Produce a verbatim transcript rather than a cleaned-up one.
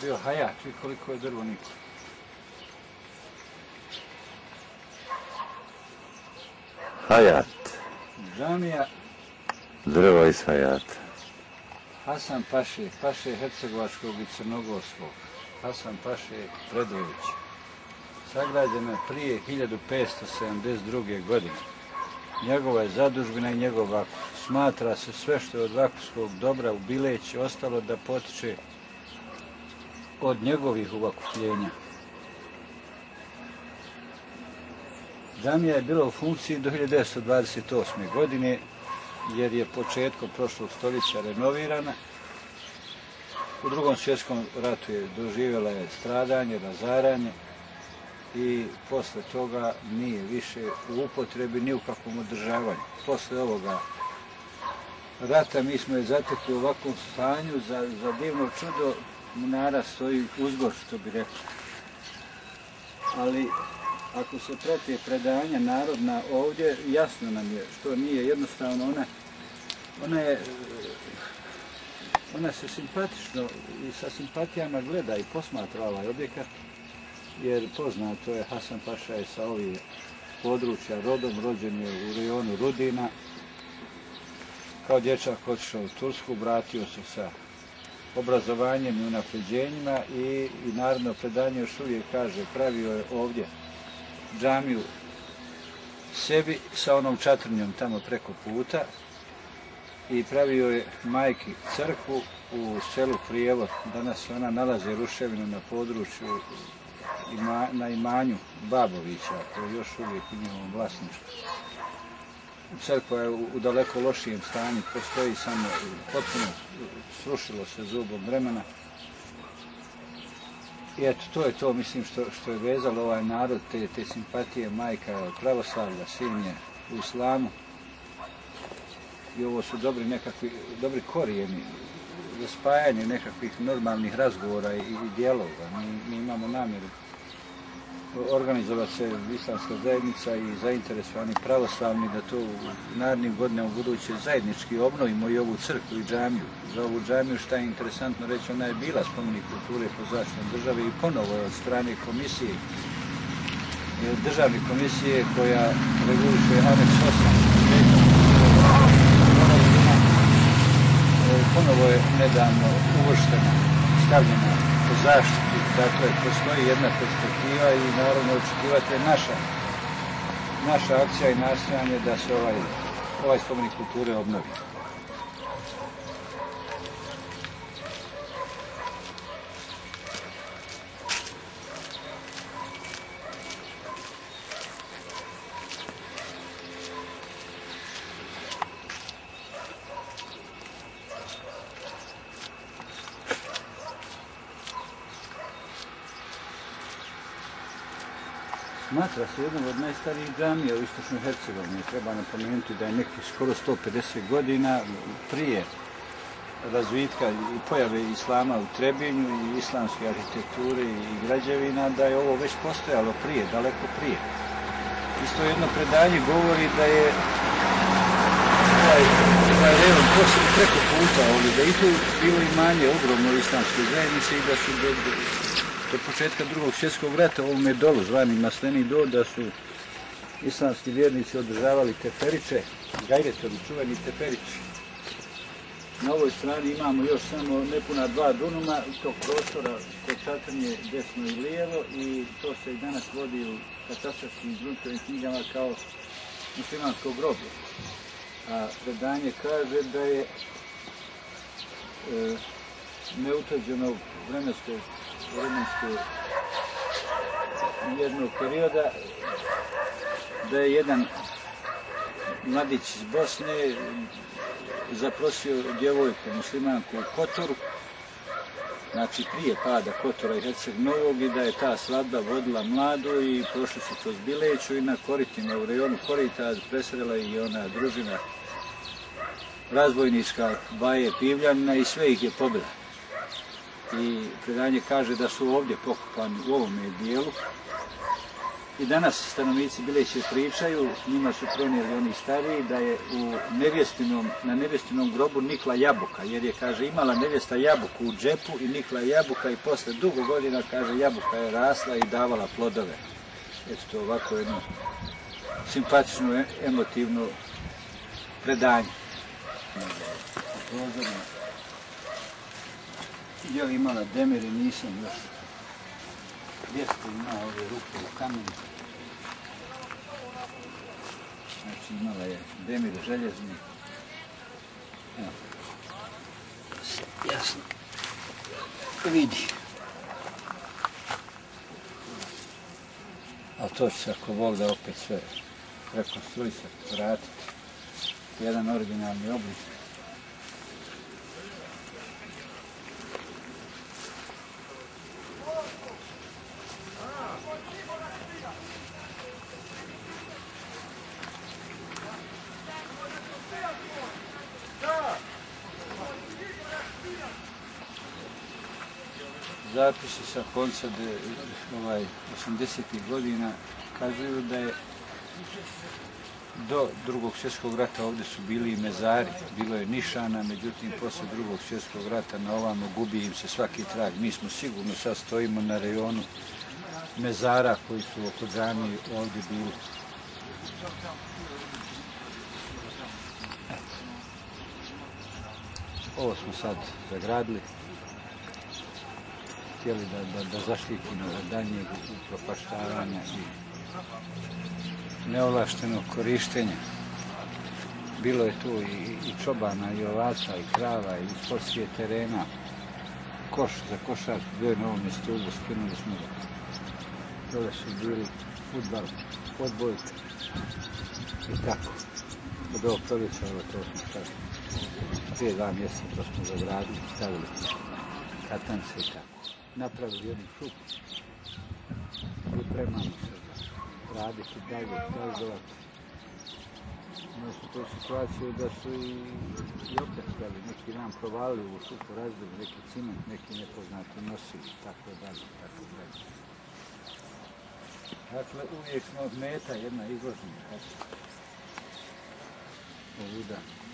bio hajat, vi koliko je drvo niko. Hajat. Džamija Drvo iz Hajata. Hasan Paše, Paše Hercegovačkog i Crnogorskog, Hasan Paše Predović, sagrađena prije hiljadu petsto sedamdeset druge. godine. Njegova je zadužbina i njegov vakuf. Smatra se sve što je od vakufskog dobra u Bileći ostalo da potiče od njegovih uvakufljenja. Džamija je bila u funkciji do hiljadu devetsto dvadeset osme. godine, jer je početkom prošlog stoljeća renovirana. U drugom svjetskom ratu je doživjela je stradanje, razaranje i posle toga nije više u upotrebi ni u kakvom održavanju. Posle ovoga rata mi smo je zatekli u ovakvom stanju, za, za divno čudo munara stoji uzgor, što bi rekli. Ali ako se prate predanja narodna ovdje, jasno nam je što nije jednostavno, ona, ona je, ona se simpatično i sa simpatijama gleda i posmatra ovaj objekat, jer poznato je, Hasan Paša je sa ovih područja rodom, rođen je u rejonu Rudina. Kao dječak otišao u Tursku, vratio se sa obrazovanjem i unapređenjima i, i narodno predanje još uvijek kaže, pravio je ovdje džamiju sebi sa onom čatrnjom tamo preko puta i pravio je majki crkvu u selu Prijevor. Danas se ona nalazi ruševinu na području ima, na imanju Babovića, koji je još uvijek u njihovom vlasništvu. Crkva je u, u daleko lošijem stanju, postoji samo potpuno, srušilo se zubom vremena. I eto, to je to, mislim, što, što je vezalo ovaj narod, te, te simpatije, majka pravoslavlja, sin je u islamu. I ovo su dobri nekakvi, dobri korijeni za spajanje nekakvih normalnih razgovora i, i dijelova. Mi, mi imamo namjeru organizovati se islamska zajednica i zainteresovani pravoslavni da to u narednim godinama u buduće zajednički obnovimo i ovu crkvu i džamiju. Za ovu džamiju, šta je interesantno reći, ona je bila spomenik kulture po zaštitom države i ponovo od strane komisije, državne komisije koja reguliše aneks osam. Ponovo je nedavno uvrštena, stavljena po zaštitu. Dakle, postoji jedna perspektiva i naravno očekivati je naša, naša akcija i nastojanje da se ovaj, ovaj spomenik kulture obnovi. Smatra se jednom od najstarijih džamija u istočnoj Hercegovini. Treba napomenuti da je nekih skoro sto pedeset godina prije razvitka i pojave islama u Trebinju i islamske arhitekture i građevina, da je ovo već postojalo prije, daleko prije. Isto jedno predanje govori da je ovaj, ovaj rejon preko puta ovdje, da je i tu bilo imanje ogromno islamske zajednice i da su do, do, do početka drugog svjetskog rata u ovome dolu, zvani Masleni dol, da su islamski vjernici održavali teferiće, gajretovi, čuveni teferići. Na ovoj strani imamo još samo nepuna dva dunuma tog prostora kod Čatrnje desno i lijevo i to se i danas vodi u katastarskim i gruntovnim knjigama kao muslimansko groblje. A predanje kaže da je e, neutvrđenog vremenskog vremenskog jednog perioda da je jedan mladić iz Bosne zaprosio djevojku muslimanku u Kotoru, znači prije pada Kotora i Herceg Novog, i da je ta svadba vodila mladu i prošli su kroz Bileću i na Koritima, u rejonu Korita preselila i ona družina razbojnička Baje Pivljanina i sve ih je pobila. I predanje kaže da su ovdje pokopani u ovome dijelu I danas stanovnici Bileće pričaju, njima su prenijeli oni stariji, da je u nevjestinom, na nevjestinom grobu nikla jabuka, jer je, kaže, imala nevjesta jabuku u džepu i nikla jabuka i posle dugo godina, kaže, jabuka je rasla i davala plodove. Eto to ovako jedno simpatično, emotivno predanje. Jo, imala demir i nisam još. Djesko ima ove ruke u kamenu. Znači imala je demir željezni. Evo. Jasno. Vidi. Ali to će se ako Bog da opet sve rekonstruisati, vratiti. Jedan originalni oblik. Zapisi sa konca ovaj, osamdesetih godina kazuju da je do drugog svjetskog rata ovdje su bili i mezari, bilo je nišana, međutim posle drugog svjetskog rata na ovamo gubi im se svaki trag. Mi smo sigurno sad stojimo na rejonu mezara koji su oko džamije ovdje bili. Eto. Ovo smo sad zagradili. Htjeli da, da, da zaštitimo od daljnjeg upropaštavanja i neovlaštenog korištenja. Bilo je tu i, i čobana, i ovaca, i krava, i sportskih terena. Koš za košar, bio je na ovome stubu, skinuli smo ga. Dole su bili fudbal, odbojka i tako. Od ovog proljeća, evo to smo sad prije dva mjeseca to smo zagradili, stavili katance i tako. Napravili jednu šupu, pripremamo se za raditi dalje, gazdovati. Imali smo tu situaciju da su i, i opljačkali, neki nam provalili u šupu, razbili neki ciment, neki nepoznati nosili, tako dalje, tako dalje. Dakle, uvijek smo od meta jedna izložena, tako. Ovuda.